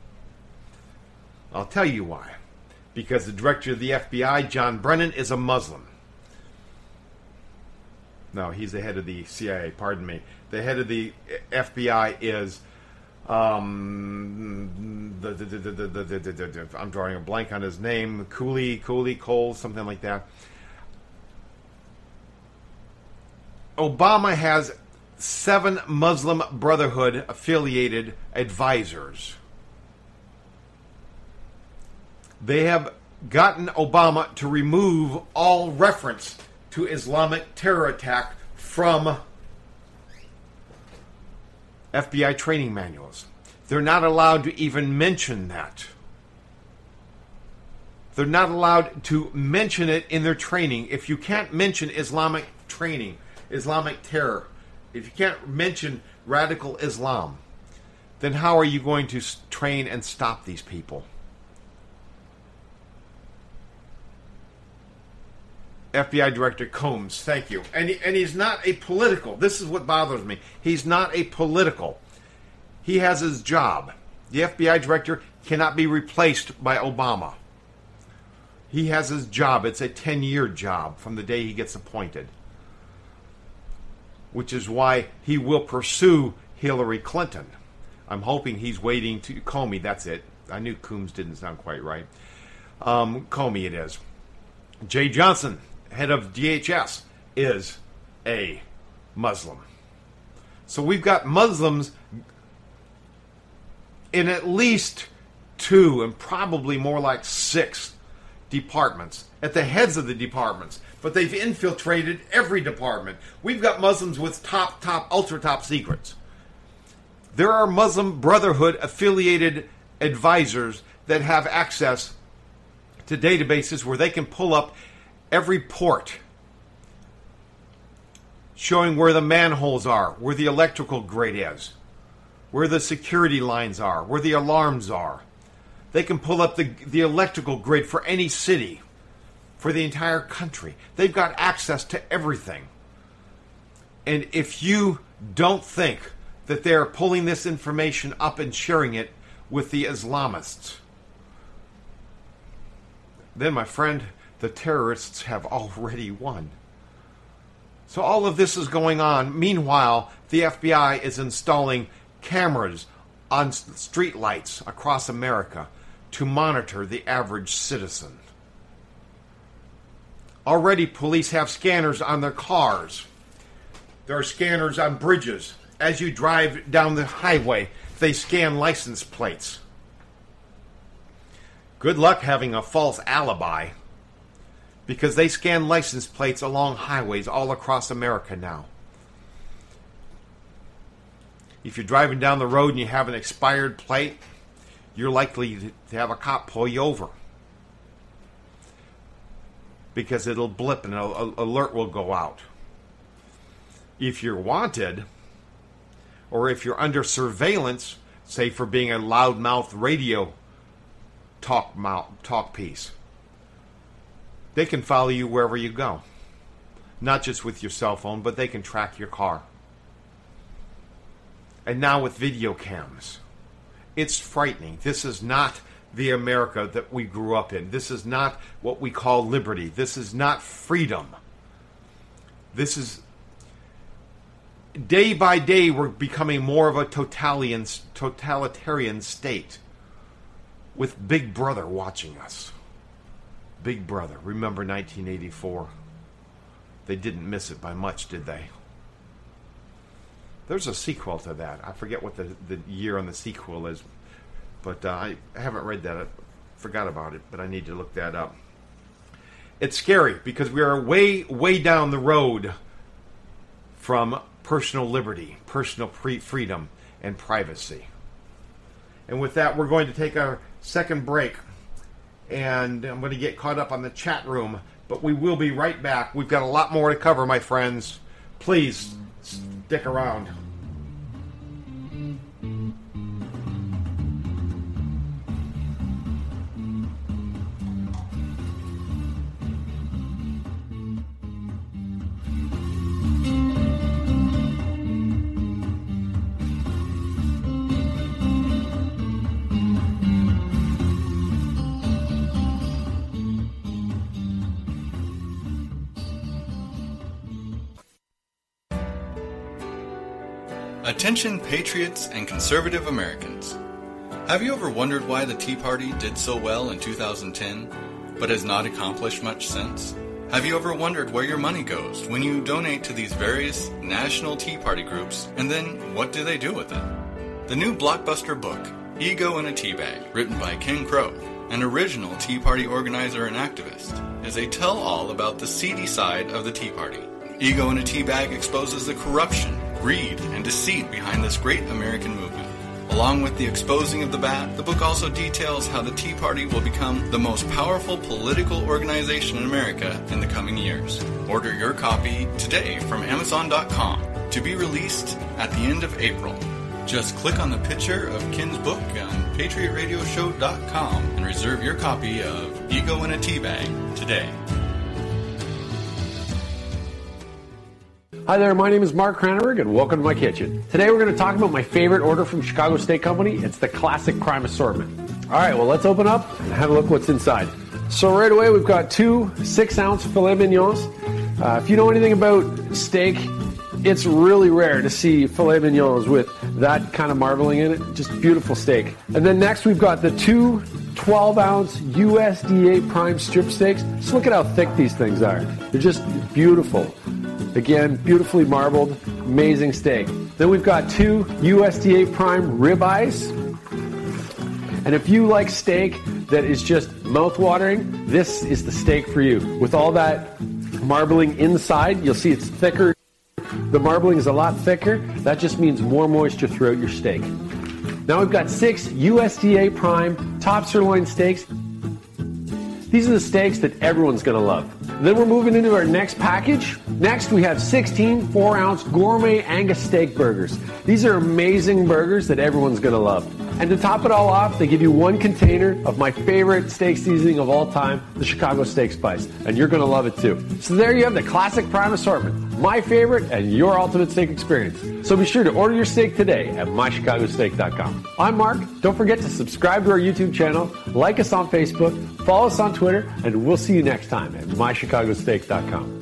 I'll tell you why. Because the director of the F B I, John Brennan, is a Muslim. No, he's the head of the C I A, pardon me. The head of the F B I is, um, the, the, the, the, the, the, the, the, I'm drawing a blank on his name, Cooley, Cooley, Cole, something like that. Obama has seven Muslim Brotherhood affiliated advisors. They have gotten Obama to remove all reference to Islamic terror attack from F B I training manuals. They're not allowed to even mention that. They're not allowed to mention it in their training. If you can't mention Islamic training, Islamic terror, if you can't mention radical Islam, then how are you going to train and stop these people? F B I Director Combs, thank you. And, he, and he's not a political. This is what bothers me. He's not a political. He has his job. The F B I Director cannot be replaced by Obama. He has his job. It's a ten-year job from the day he gets appointed. Which is why he will pursue Hillary Clinton. I'm hoping he's waiting to... Comey, that's it. I knew Coombs didn't sound quite right. Um, Comey it is. Jay Johnson, head of D H S, is a Muslim. So we've got Muslims in at least two and probably more like six departments, at the heads of the departments. But they've infiltrated every department. We've got Muslims with top, top, ultra top secrets. There are Muslim Brotherhood affiliated advisors that have access to databases where they can pull up every port showing where the manholes are, where the electrical grid is, where the security lines are, where the alarms are. They can pull up the, the electrical grid for any city, for the entire country. They've got access to everything. And if you don't think that they're pulling this information up and sharing it with the Islamists, then, my friend, the terrorists have already won. So all of this is going on. Meanwhile, the F B I is installing cameras on street lights across America to monitor the average citizen. Already, police have scanners on their cars. There are scanners on bridges. As you drive down the highway, they scan license plates. Good luck having a false alibi, because they scan license plates along highways all across America now. If you're driving down the road and you have an expired plate, you're likely to have a cop pull you over, because it'll blip and an alert will go out. If you're wanted, or if you're under surveillance, say for being a loudmouth radio talk mouth, talk piece, they can follow you wherever you go. Not just with your cell phone, but they can track your car. And now with video cams, it's frightening. This is not the America that we grew up in. This is not what we call liberty. This is not freedom. This is... Day by day, we're becoming more of a totalitarian, totalitarian state, with Big Brother watching us. Big Brother. Remember nineteen eighty-four? They didn't miss it by much, did they? There's a sequel to that. I forget what the, the year on the sequel is, but uh, I haven't read that. I forgot about it, but I need to look that up. It's scary because we are way, way down the road from personal liberty, personal pre- freedom, and privacy. And with that, we're going to take our second break. And I'm going to get caught up on the chat room. But we will be right back. We've got a lot more to cover, my friends. Please stick around. Attention patriots and conservative Americans. Have you ever wondered why the Tea Party did so well in two thousand ten, but has not accomplished much since? Have you ever wondered where your money goes when you donate to these various national Tea Party groups, and then what do they do with it? The new blockbuster book, Ego in a Teabag, written by Ken Crow, an original Tea Party organizer and activist, is a tell-all about the seedy side of the Tea Party. Ego in a Teabag exposes the corruption, greed, and deceit behind this great American movement. Along with the exposing of the bat, the book also details how the Tea Party will become the most powerful political organization in America in the coming years. Order your copy today from Amazon dot com to be released at the end of April. Just click on the picture of Ken's book on Patriot Radio Show dot com and reserve your copy of Ego in a Teabag today. Hi there, my name is Mark Cranenberg, and welcome to my kitchen. Today we're going to talk about my favorite order from Chicago Steak Company. It's the Classic Prime Assortment. All right, well, let's open up and have a look what's inside. So right away, we've got two six-ounce filet mignons. Uh, if you know anything about steak, it's really rare to see filet mignons with that kind of marbling in it. Just beautiful steak. And then next, we've got the two twelve-ounce U S D A Prime strip steaks. Just look at how thick these things are. They're just beautiful. Again, beautifully marbled, amazing steak. Then we've got two U S D A Prime ribeyes. And if you like steak that is just mouth-watering, this is the steak for you. With all that marbling inside, you'll see it's thicker. The marbling is a lot thicker. That just means more moisture throughout your steak. Now we've got six U S D A Prime top sirloin steaks. These are the steaks that everyone's going to love. Then we're moving into our next package. Next, we have sixteen four-ounce gourmet Angus steak burgers. These are amazing burgers that everyone's going to love. And to top it all off, they give you one container of my favorite steak seasoning of all time, the Chicago Steak Spice. And you're going to love it too. So there you have the Classic Prime Assortment, my favorite and your ultimate steak experience. So be sure to order your steak today at my chicago steak dot com. I'm Mark. Don't forget to subscribe to our YouTube channel, like us on Facebook, follow us on Twitter, and we'll see you next time at my chicago steak dot com.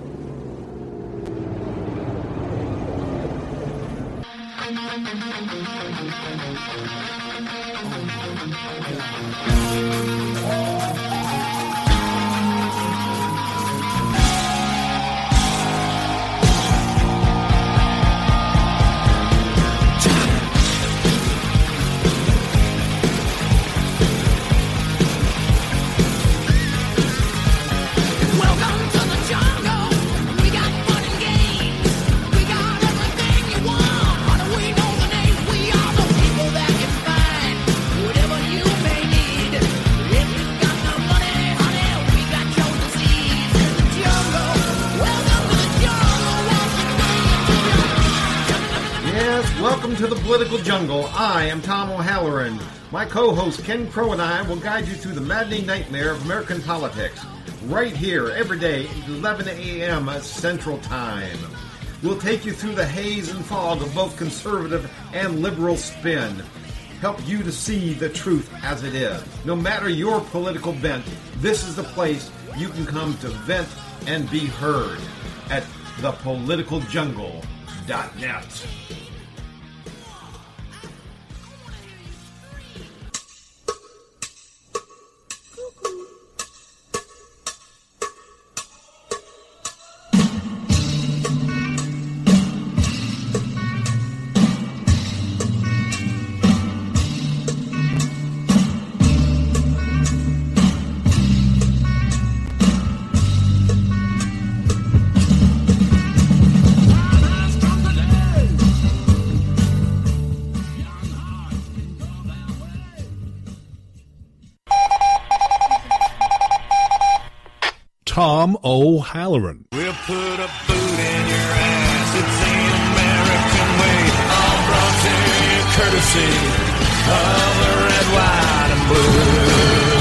Jungle. I am Tom O'Halloran. My co-host Ken Crow and I will guide you through the maddening nightmare of American politics right here every day at eleven a.m. Central Time. We'll take you through the haze and fog of both conservative and liberal spin. Help you to see the truth as it is. No matter your political bent, this is the place you can come to vent and be heard at the political jungle dot net. Tom O'Halloran. We'll put a boot in your ass. It's the American way. All brought to you courtesy of the red, white, and blue.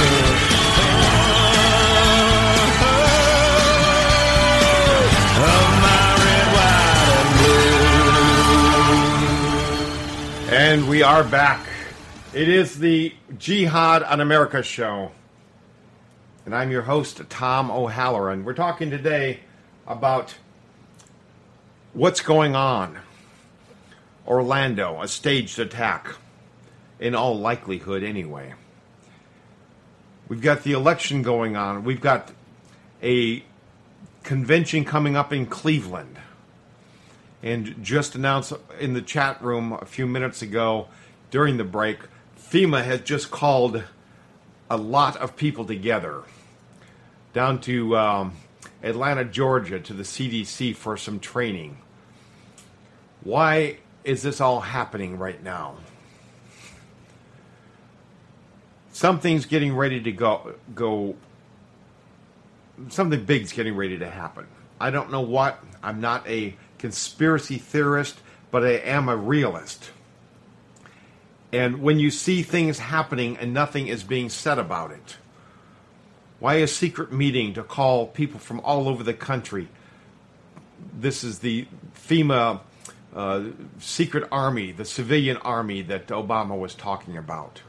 And we are back. It is the Jihad on America show. And I'm your host, Tom O'Halloran. We're talking today about what's going on. Orlando, a staged attack. In all likelihood, anyway. We've got the election going on. We've got a convention coming up in Cleveland. And just announced in the chat room a few minutes ago during the break, FEMA has just called a lot of people together down to um, Atlanta, Georgia, to the C D C for some training. Why is this all happening right now? Something's getting ready to go, go, something big's getting ready to happen. I don't know what. I'm not a conspiracy theorist, but I am a realist. And when you see things happening and nothing is being said about it, why a secret meeting to call people from all over the country? This is the FEMA uh, secret army, the civilian army that Obama was talking about.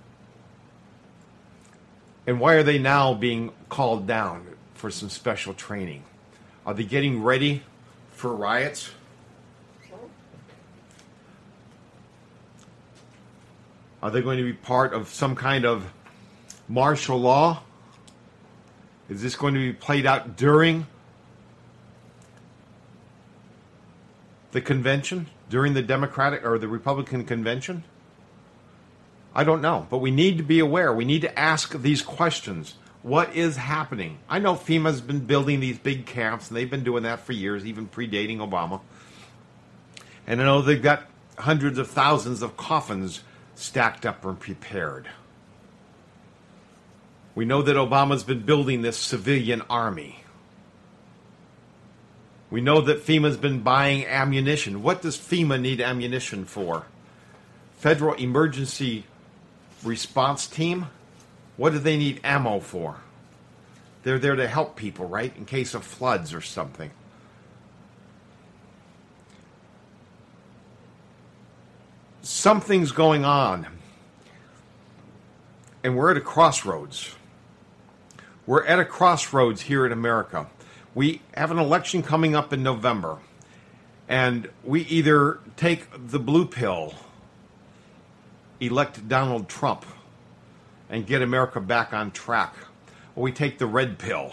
And why are they now being called down for some special training? Are they getting ready for riots? Are they going to be part of some kind of martial law? Is this going to be played out during the convention? During the Democratic or the Republican convention? I don't know, but we need to be aware. We need to ask these questions. What is happening? I know FEMA's been building these big camps, and they've been doing that for years, even predating Obama. And I know they've got hundreds of thousands of coffins stacked up and prepared. We know that Obama's been building this civilian army. We know that FEMA's been buying ammunition. What does FEMA need ammunition for? Federal Emergency Response Team? What do they need ammo for? They're there to help people, right? In case of floods or something. Something's going on. And we're at a crossroads. We're at a crossroads here in America. We have an election coming up in November. And we either take the blue pill, elect Donald Trump, and get America back on track, or we take the red pill,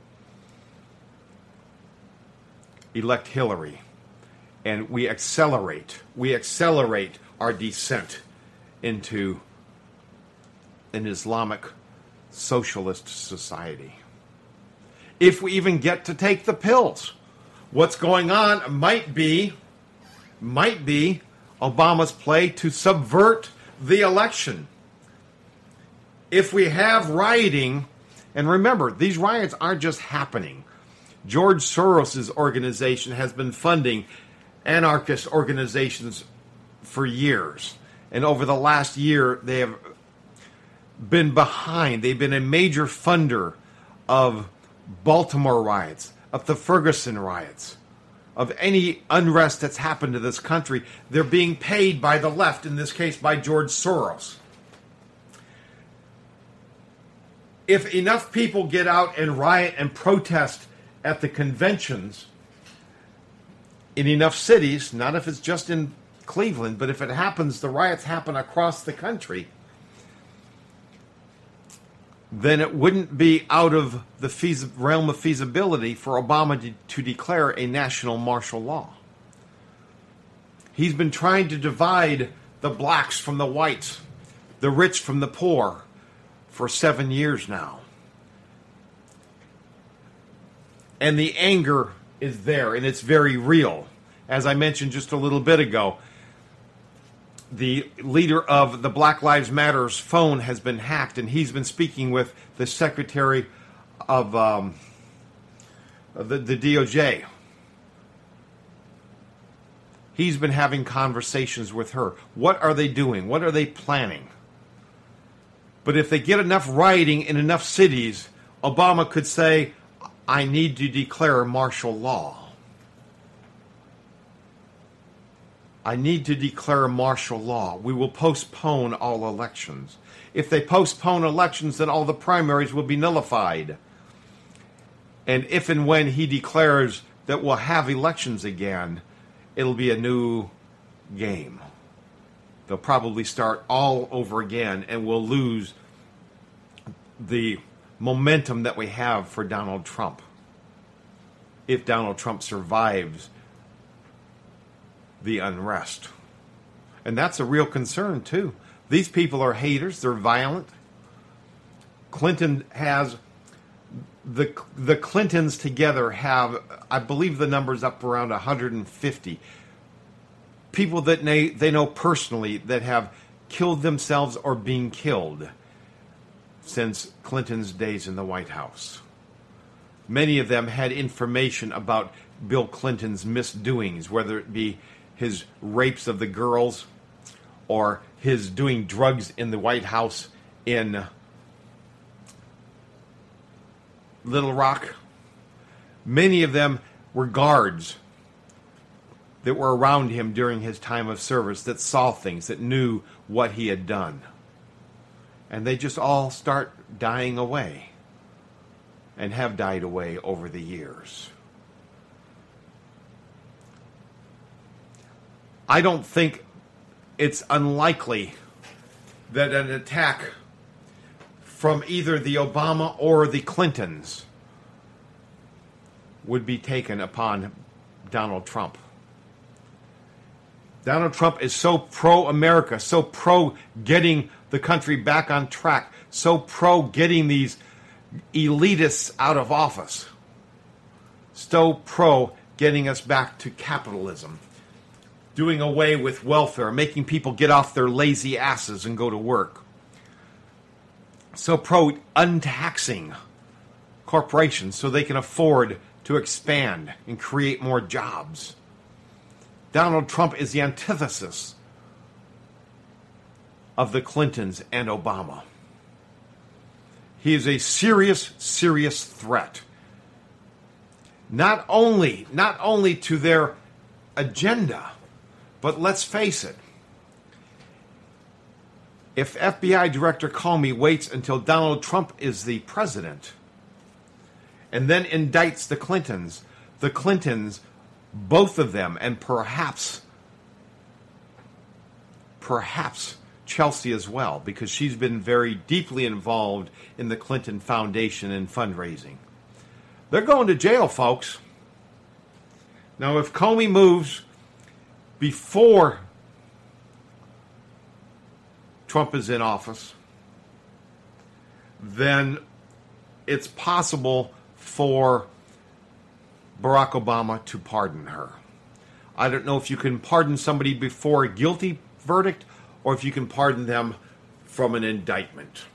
elect Hillary, and we accelerate, we accelerate our descent into an Islamic socialist society. If we even get to take the pills, what's going on might be, might be Obama's play to subvert the election. If we have rioting, and remember, these riots aren't just happening. George Soros' organization has been funding anarchist organizations for years. And over the last year, they have been behind. They've been a major funder of Baltimore riots, of the Ferguson riots, of any unrest that's happened to this country. They're being paid by the left, in this case by George Soros. If enough people get out and riot and protest at the conventions in enough cities, not if it's just in Cleveland, but if it happens, the riots happen across the country, then it wouldn't be out of the feas- realm of feasibility for Obama to, to declare a national martial law. He's been trying to divide the blacks from the whites, the rich from the poor, for seven years now. And the anger is there, and it's very real. As I mentioned just a little bit ago, the leader of the Black Lives Matter's phone has been hacked, and he's been speaking with the Secretary of um, uh, the, the D O J. He's been having conversations with her. What are they doing? What are they planning? But if they get enough rioting in enough cities, Obama could say, I need to declare martial law. I need to declare martial law. We will postpone all elections. If they postpone elections, then all the primaries will be nullified. And if and when he declares that we'll have elections again, it'll be a new game. They'll probably start all over again, and we'll lose the momentum that we have for Donald Trump. If Donald Trump survives the unrest. And that's a real concern, too. These people are haters. They're violent. Clinton has... The, the Clintons together have, I believe the number's up around one hundred fifty. People that they, they know personally that have killed themselves or being killed since Clinton's days in the White House. Many of them had information about Bill Clinton's misdoings, whether it be his rapes of the girls or his doing drugs in the White House in Little Rock. Many of them were guards that were around him during his time of service that saw things, that knew what he had done. And they just all start dying away and have died away over the years. I don't think it's unlikely that an attack from either the Obama or the Clintons would be taken upon Donald Trump. Donald Trump is so pro-America, so pro-getting the country back on track, so pro-getting these elitists out of office, so pro-getting us back to capitalism, doing away with welfare, making people get off their lazy asses and go to work. So pro-untaxing corporations so they can afford to expand and create more jobs. Donald Trump is the antithesis of the Clintons and Obama. He is a serious, serious threat. Not only, not only to their agenda, but let's face it. If F B I Director Comey waits until Donald Trump is the president and then indicts the Clintons, the Clintons, both of them, and perhaps, perhaps Chelsea as well, because she's been very deeply involved in the Clinton Foundation and fundraising. They're going to jail, folks. Now, if Comey moves before Trump is in office, then it's possible for Barack Obama to pardon her. I don't know if you can pardon somebody before a guilty verdict or if you can pardon them from an indictment.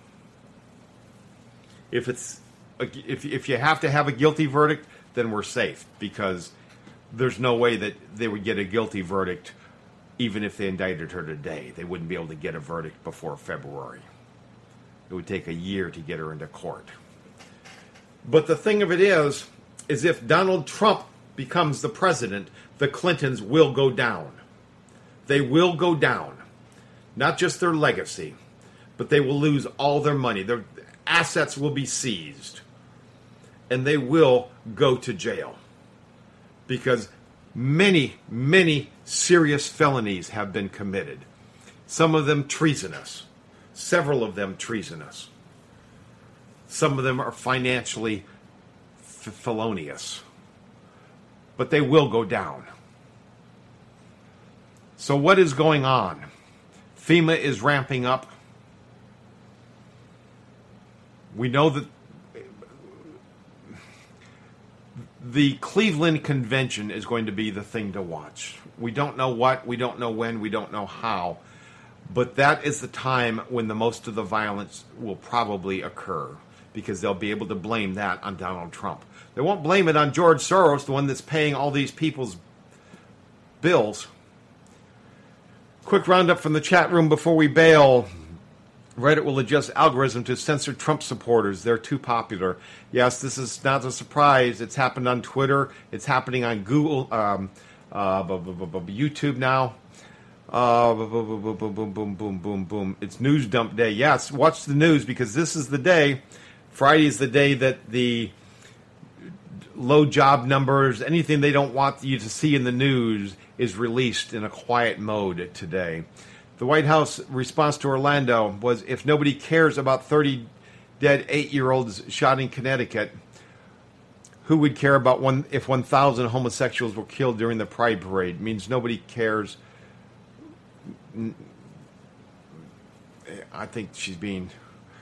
If it's if if you have to have a guilty verdict, then we're safe, because there's no way that they would get a guilty verdict even if they indicted her today. They wouldn't be able to get a verdict before February. It would take a year to get her into court. But the thing of it is, is if Donald Trump becomes the president, the Clintons will go down. They will go down. Not just their legacy, but they will lose all their money. Their assets will be seized. And they will go to jail. Because many, many serious felonies have been committed. Some of them treasonous. Several of them treasonous. Some of them are financially f- felonious. But they will go down. So what is going on? FEMA is ramping up. We know that the Cleveland Convention is going to be the thing to watch. We don't know what, we don't know when, we don't know how. But that is the time when the most of the violence will probably occur. because they'll be able to blame that on Donald Trump. They won't blame it on George Soros, the one that's paying all these people's bills. Quick roundup from the chat room before we bail. Reddit will adjust algorithm to censor Trump supporters. They're too popular. Yes, this is not a surprise. It's happened on Twitter. It's happening on Google, um, uh, YouTube now. Uh, boom, boom, boom, boom, boom, boom, boom, boom. It's news dump day. Yes, watch the news because this is the day. Friday is the day that the low job numbers, anything they don't want you to see in the news, is released in a quiet mode today. The White House response to Orlando was, if nobody cares about thirty dead eight-year-olds shot in Connecticut, who would care about one if one thousand homosexuals were killed during the Pride Parade? It means nobody cares. I think she's being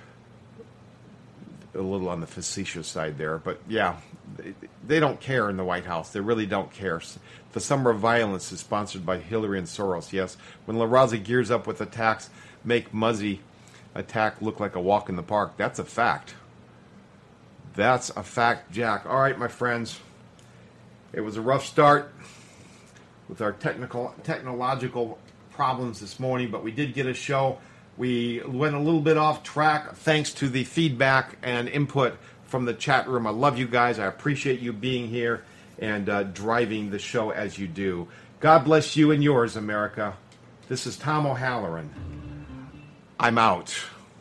a little on the facetious side there. But, yeah, they, they don't care in the White House. They really don't care. The Summer of Violence is sponsored by Hillary and Soros, yes. When La Raza gears up with attacks, make Muzzy attack look like a walk in the park. That's a fact. That's a fact, Jack. All right, my friends. It was a rough start with our technical, technological problems this morning, but we did get a show. We went a little bit off track thanks to the feedback and input from the chat room. I love you guys. I appreciate you being here and uh, driving the show as you do. God bless you and yours, America. This is Tom O'Halloran. I'm out.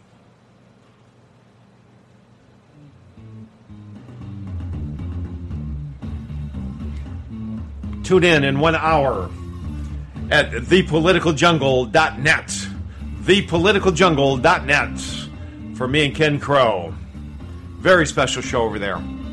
Tune in in one hour at the political jungle dot net. the political jungle dot net for me and Ken Crow. Very special show over there.